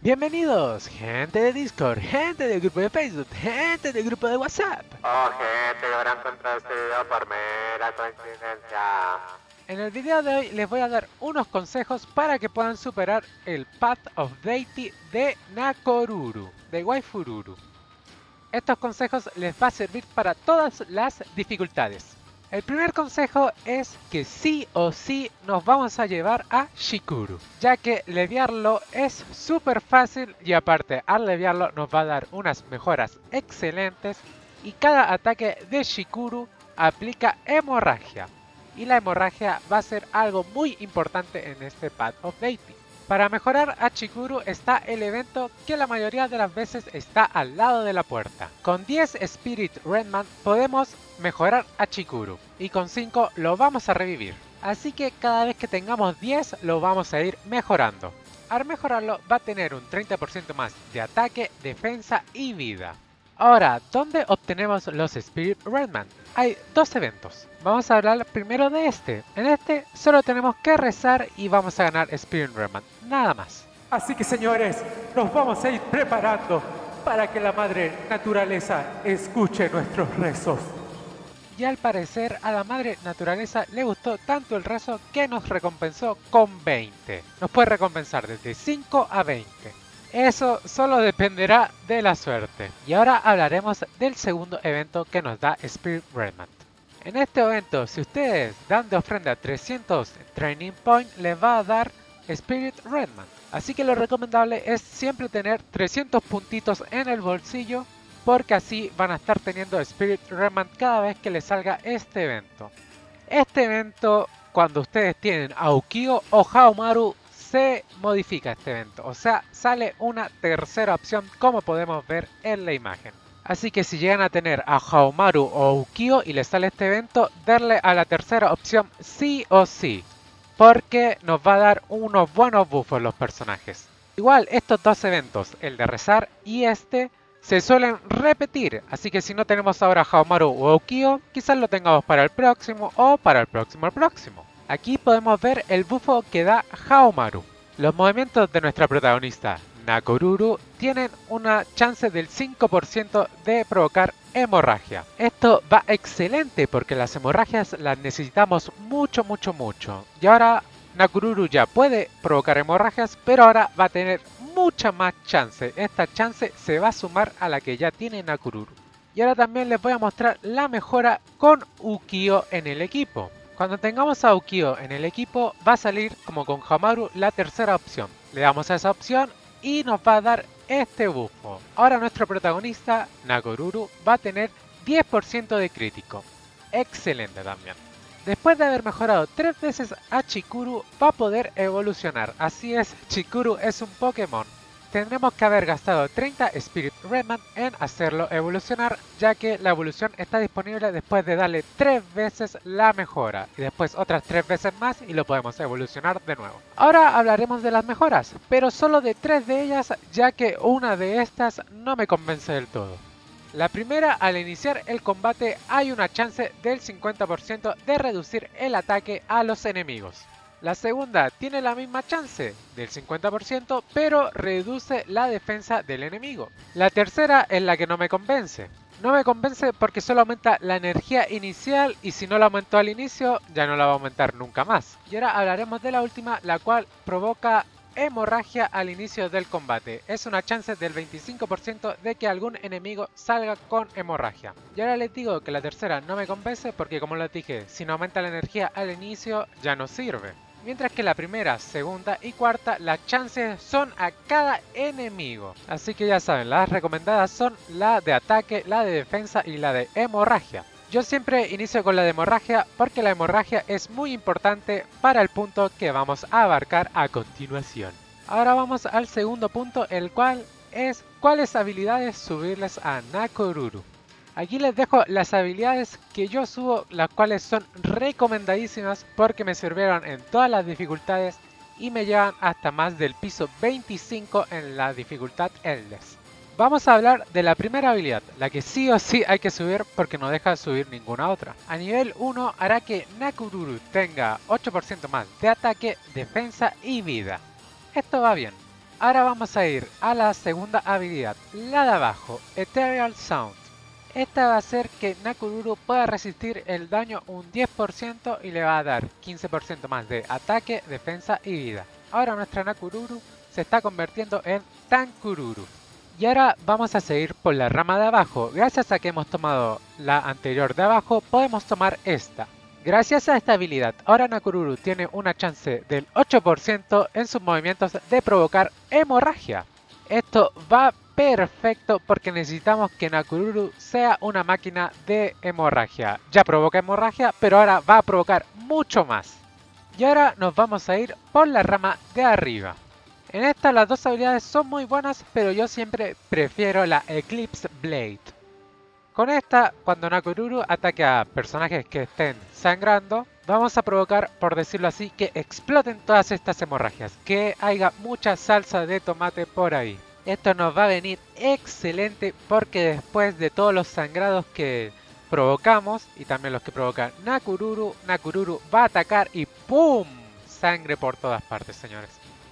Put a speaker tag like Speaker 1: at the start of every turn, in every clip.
Speaker 1: Bienvenidos, gente de Discord, gente del grupo de Facebook, gente del grupo de WhatsApp.
Speaker 2: Oh, gente, habrán encontrado este video por mera coincidencia.
Speaker 1: En el video de hoy les voy a dar unos consejos para que puedan superar el Path of Deity de Nakoruru, de Waifururu. Estos consejos les va a servir para todas las dificultades. El primer consejo es que sí o sí nos vamos a llevar a Shikuru, ya que leviarlo es súper fácil y aparte al leviarlo nos va a dar unas mejoras excelentes y cada ataque de Shikuru aplica hemorragia. Y la hemorragia va a ser algo muy importante en este Path of Deity. Para mejorar a Chikuru está el evento que la mayoría de las veces está al lado de la puerta. Con 10 Spirit Redman podemos mejorar a Chikuru y con 5 lo vamos a revivir. Así que cada vez que tengamos 10 lo vamos a ir mejorando. Al mejorarlo va a tener un 30% más de ataque, defensa y vida. Ahora, ¿dónde obtenemos los Spirit Redman? Hay dos eventos. Vamos a hablar primero de este. En este solo tenemos que rezar y vamos a ganar Spirit Redman, nada más.
Speaker 3: Así que señores, nos vamos a ir preparando para que la madre naturaleza escuche nuestros rezos.
Speaker 1: Y al parecer a la madre naturaleza le gustó tanto el rezo que nos recompensó con 20. Nos puede recompensar desde 5 a 20. Eso solo dependerá de la suerte. Y ahora hablaremos del segundo evento que nos da Spirit Redman. En este evento, si ustedes dan de ofrenda 300 Training Point, les va a dar Spirit Redman. Así que lo recomendable es siempre tener 300 puntitos en el bolsillo, porque así van a estar teniendo Spirit Redman cada vez que les salga este evento. Este evento, cuando ustedes tienen Aukio o Haomaru, se modifica este evento, o sea, sale una tercera opción como podemos ver en la imagen. Así que si llegan a tener a Haomaru o Aukio y les sale este evento, darle a la tercera opción sí o sí, porque nos va a dar unos buenos buffos los personajes. Igual estos dos eventos, el de rezar y este, se suelen repetir, así que si no tenemos ahora Haomaru o Aukio, quizás lo tengamos para el próximo o para el próximo. Aquí podemos ver el bufo que da Haomaru. Los movimientos de nuestra protagonista, Nakoruru, tienen una chance del 5% de provocar hemorragia. Esto va excelente porque las hemorragias las necesitamos mucho. Y ahora Nakoruru ya puede provocar hemorragias, pero ahora va a tener mucha más chance. Esta chance se va a sumar a la que ya tiene Nakoruru. Y ahora también les voy a mostrar la mejora con Ukio en el equipo. Cuando tengamos a Ukio en el equipo va a salir como con Haomaru la tercera opción. Le damos a esa opción y nos va a dar este bufo. Ahora nuestro protagonista, Nakoruru, va a tener 10% de crítico. Excelente también. Después de haber mejorado 3 veces a Chikuru, va a poder evolucionar. Así es, Chikuru es un Pokémon. Tendremos que haber gastado 30 Spirit Redman en hacerlo evolucionar, ya que la evolución está disponible después de darle 3 veces la mejora, y después otras 3 veces más y lo podemos evolucionar de nuevo. Ahora hablaremos de las mejoras, pero solo de 3 de ellas, ya que una de estas no me convence del todo. La primera, al iniciar el combate hay una chance del 50% de reducir el ataque a los enemigos. La segunda tiene la misma chance, del 50%, pero reduce la defensa del enemigo. La tercera es la que no me convence. No me convence porque solo aumenta la energía inicial y si no la aumentó al inicio, ya no la va a aumentar nunca más. Y ahora hablaremos de la última, la cual provoca hemorragia al inicio del combate. Es una chance del 25% de que algún enemigo salga con hemorragia. Y ahora les digo que la tercera no me convence porque, como les dije, si no aumenta la energía al inicio, ya no sirve. Mientras que la primera, segunda y cuarta, las chances son a cada enemigo. Así que ya saben, las recomendadas son la de ataque, la de defensa y la de hemorragia. Yo siempre inicio con la de hemorragia porque la hemorragia es muy importante para el punto que vamos a abarcar a continuación. Ahora vamos al segundo punto, el cual es cuáles habilidades subirles a Nakoruru. Aquí les dejo las habilidades que yo subo, las cuales son recomendadísimas porque me sirvieron en todas las dificultades y me llevan hasta más del piso 25 en la dificultad Endless. Vamos a hablar de la primera habilidad, la que sí o sí hay que subir porque no deja de subir ninguna otra. A nivel 1 hará que Nakoruru tenga 8% más de ataque, defensa y vida. Esto va bien. ahora vamos a ir a la segunda habilidad, la de abajo, Ethereal Sound. Esta va a hacer que Nakururu pueda resistir el daño un 10% y le va a dar 15% más de ataque, defensa y vida. Ahora nuestra Nakururu se está convirtiendo en Tankururu. Y ahora vamos a seguir por la rama de abajo. Gracias a que hemos tomado la anterior de abajo, podemos tomar esta. Gracias a esta habilidad, ahora Nakururu tiene una chance del 8% en sus movimientos de provocar hemorragia. Esto va perfecto porque necesitamos que Nakururu sea una máquina de hemorragia. Ya provoca hemorragia, pero ahora va a provocar mucho más. Y ahora nos vamos a ir por la rama de arriba. En esta las dos habilidades son muy buenas, pero yo siempre prefiero la Eclipse Blade. Con esta, cuando Nakururu ataque a personajes que estén sangrando, vamos a provocar, por decirlo así, que exploten todas estas hemorragias, que haya mucha salsa de tomate por ahí. Esto nos va a venir excelente porque después de todos los sangrados que provocamos, y también los que provoca Nakururu, Nakururu va a atacar y ¡pum! Sangre por todas partes, señores.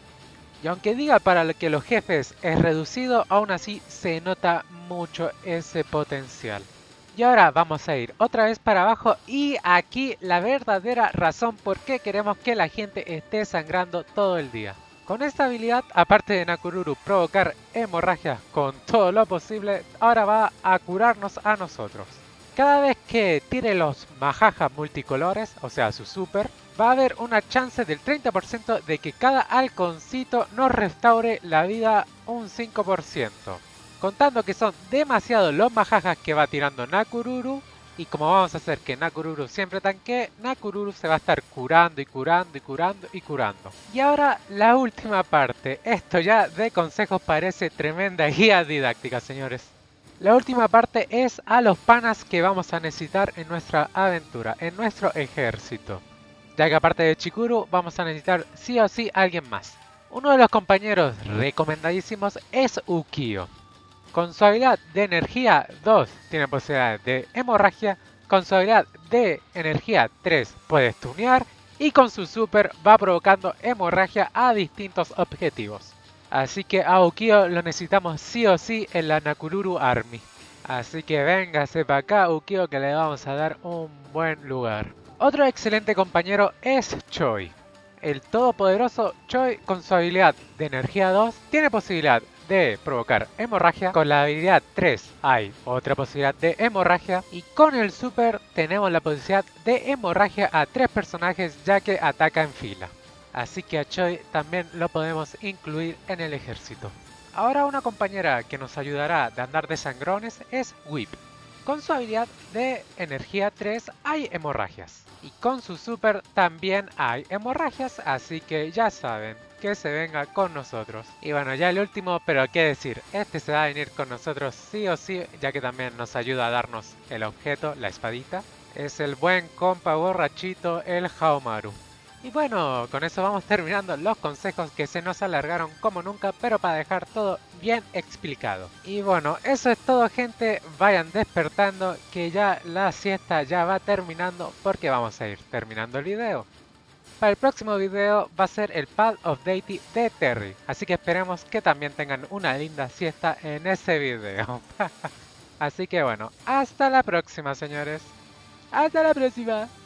Speaker 1: Y aunque diga para que los jefes es reducido, aún así se nota mucho ese potencial. Y ahora vamos a ir otra vez para abajo y aquí la verdadera razón por qué queremos que la gente esté sangrando todo el día. Con esta habilidad, aparte de Nakururu provocar hemorragias con todo lo posible, ahora va a curarnos a nosotros. Cada vez que tire los majajas multicolores, o sea su super, va a haber una chance del 30% de que cada halconcito nos restaure la vida un 5%. Contando que son demasiados los majajas que va tirando Nakururu, y como vamos a hacer que Nakururu siempre tanquee, Nakururu se va a estar curando y curando y curando y curando. Y ahora la última parte. Esto ya de consejos parece tremenda guía didáctica, señores. La última parte es a los panas que vamos a necesitar en nuestra aventura, en nuestro ejército. Ya que aparte de Chikuru vamos a necesitar sí o sí a alguien más. Uno de los compañeros recomendadísimos es Ukio. Con su habilidad de energía 2 tiene posibilidad de hemorragia, con su habilidad de energía 3 puede stunear y con su super va provocando hemorragia a distintos objetivos. Así que a Ukio lo necesitamos sí o sí en la Nakururu Army. Así que véngase para acá Ukio que le vamos a dar un buen lugar. Otro excelente compañero es Choi. El todopoderoso Choi con su habilidad de energía 2 tiene posibilidad de provocar hemorragia. Con la habilidad 3 hay otra posibilidad de hemorragia. Y con el super tenemos la posibilidad de hemorragia a 3 personajes ya que ataca en fila. Así que a Choi también lo podemos incluir en el ejército. Ahora una compañera que nos ayudará de andar de sangrones es Whip. Con su habilidad de energía 3 hay hemorragias. Y con su super también hay hemorragias, así que ya saben que se venga con nosotros. Y bueno, ya el último, pero qué decir, este se va a venir con nosotros sí o sí, ya que también nos ayuda a darnos el objeto, la espadita. Es el buen compa borrachito, el Haomaru. Y bueno, con eso vamos terminando los consejos que se nos alargaron como nunca, pero para dejar todo bien explicado. Y bueno, eso es todo, gente. Vayan despertando que ya la siesta ya va terminando porque vamos a ir terminando el video. Para el próximo video va a ser el Path of Deity de Terry, así que esperemos que también tengan una linda siesta en ese video. Así que bueno, hasta la próxima, señores. Hasta la próxima.